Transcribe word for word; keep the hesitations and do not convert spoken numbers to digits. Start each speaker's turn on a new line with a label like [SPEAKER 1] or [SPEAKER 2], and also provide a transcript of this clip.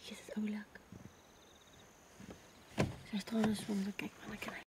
[SPEAKER 1] Hier is het oulik. Sy is trouwens van, kijk maar, dan kan hy.